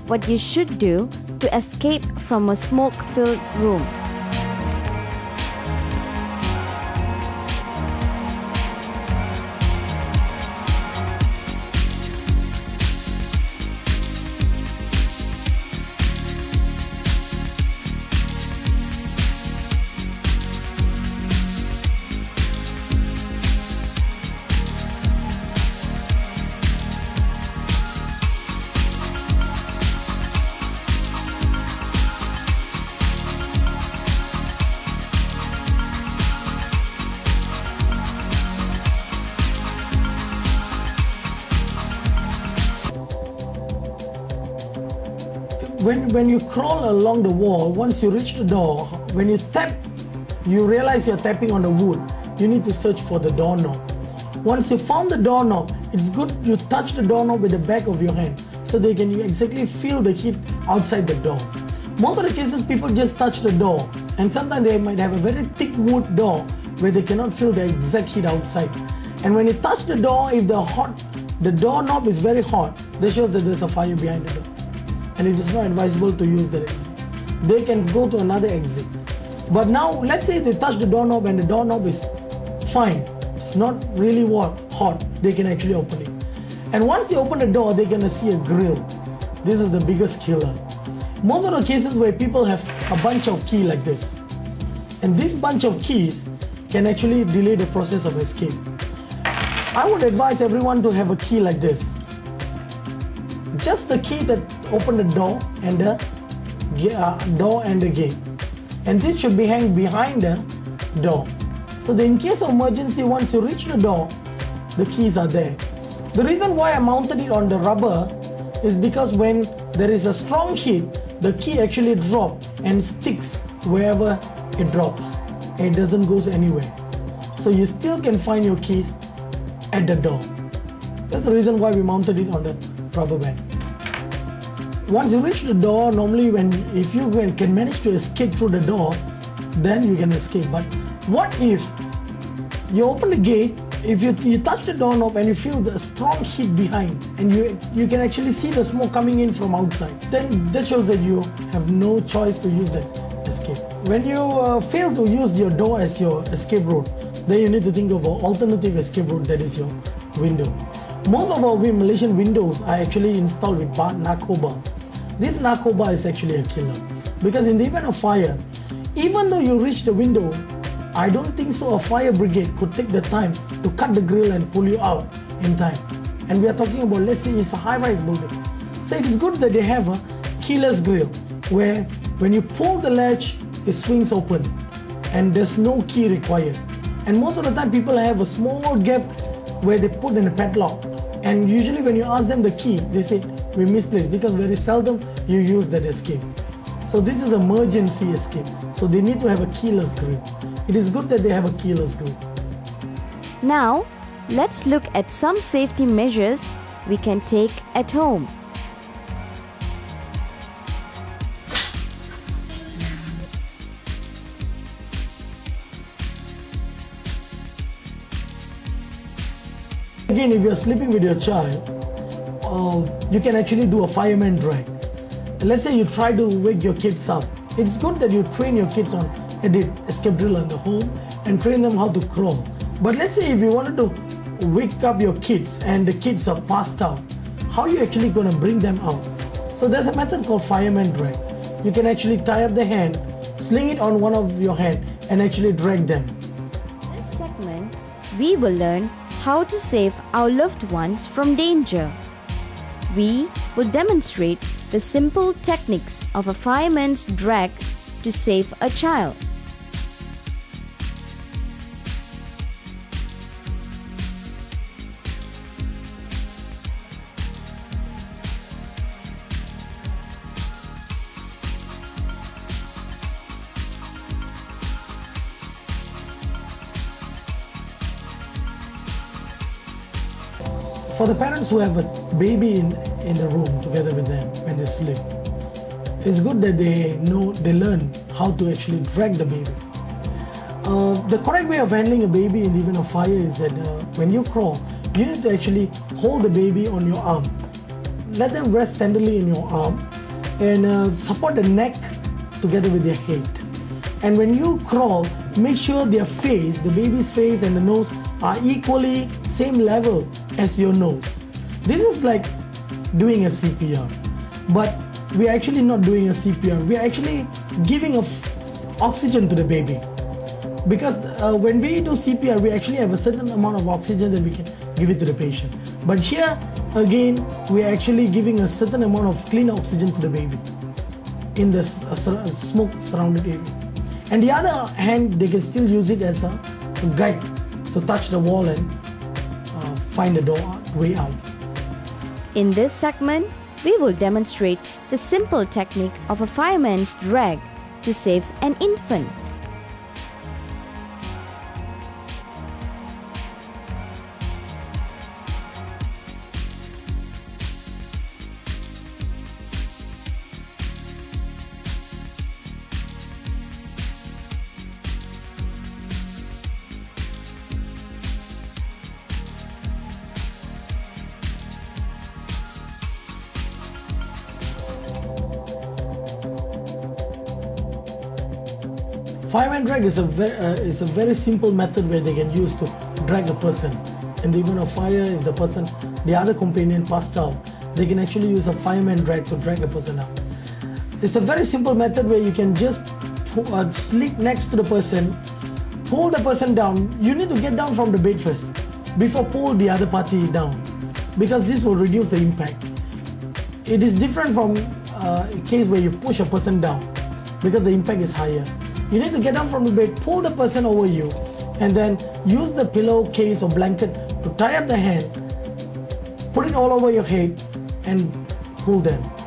what you should do to escape from a smoke-filled room. When you crawl along the wall, once you reach the door, when you tap, you realize you're tapping on the wood. You need to search for the doorknob. Once you found the doorknob, it's good you touch the doorknob with the back of your hand so they can exactly feel the heat outside the door. Most of the cases, people just touch the door, and sometimes they might have a very thick wood door where they cannot feel the exact heat outside. And when you touch the door, if the doorknob is very hot, that shows that there's a fire behind the door. And it is not advisable to use that exit. They can go to another exit. But now, let's say they touch the doorknob and the doorknob is fine. It's not really hot. They can actually open it. And once they open the door, they're gonna see a grill. This is the biggest killer. Most of the cases where people have a bunch of keys like this. And this bunch of keys can actually delay the process of escape. I would advise everyone to have a key like this. Just the key that opens the door and the gate. And this should be hanging behind the door. So that in case of emergency, once you reach the door, the keys are there. The reason why I mounted it on the rubber is because when there is a strong heat, the key actually drops and sticks wherever it drops. It doesn't go anywhere. So you still can find your keys at the door. That's the reason why we mounted it on the rubber band. Once you reach the door, normally if you can manage to escape through the door, then you can escape. But what if you open the gate, if you touch the doorknob and you feel the strong heat behind, and you can actually see the smoke coming in from outside, then that shows that you have no choice to use the escape. When you fail to use your door as your escape route, then you need to think of an alternative escape route, that is your window. Most of our Malaysian windows are actually installed with Narcoba. This Narcoba is actually a killer, because in the event of fire, even though you reach the window, I don't think so a fire brigade could take the time to cut the grill and pull you out in time. And we are talking about, let's say it's a high-rise building. So it is good that they have a keyless grill, where when you pull the latch, it swings open and there's no key required. And most of the time people have a small gap where they put in a padlock. And usually when you ask them the key, they say, we misplaced, because very seldom you use that escape. So this is emergency escape. So they need to have a keyless grill. It is good that they have a keyless grill. Now, let's look at some safety measures we can take at home. Again, if you are sleeping with your child, you can actually do a fireman drag. Let's say you try to wake your kids up. It's good that you train your kids on the escape drill in the home and train them how to crawl. But let's say if you wanted to wake up your kids and the kids are passed out, how are you actually going to bring them out? So there's a method called fireman drag. You can actually tie up the hand, sling it on one of your hand and actually drag them. In this segment, we will learn how to save our loved ones from danger. We will demonstrate the simple techniques of a fireman's drag to save a child. For the parents who have a baby in the room together with them when they sleep, it's good that they learn how to actually drag the baby. The correct way of handling a baby in the event of fire is that when you crawl, you need to actually hold the baby on your arm. let them rest tenderly in your arm and support the neck together with their head. And when you crawl, make sure their face, the baby's face and the nose are equally same level as your nose. This is like doing a CPR, but we're actually not doing a CPR. We're actually giving oxygen to the baby. Because when we do CPR, we actually have a certain amount of oxygen that we can give it to the patient. But here, again, we're actually giving a certain amount of clean oxygen to the baby in the smoke surrounded area. And the other hand, they can still use it as a guide to touch the wall and find the way out. In this segment, we will demonstrate the simple technique of a fireman's drag to save an infant. Fireman drag is a very simple method where they can use to drag a person. In the event of fire, if the other companion passed out, they can actually use a fireman drag to drag a person out. It's a very simple method where you can just sleep next to the person, pull the person down. You need to get down from the bed first before pull the other party down, because this will reduce the impact. It is different from a case where you push a person down because the impact is higher. You need to get down from the bed, pull the person over you, and then use the pillowcase or blanket to tie up the hand, put it all over your head, and pull them.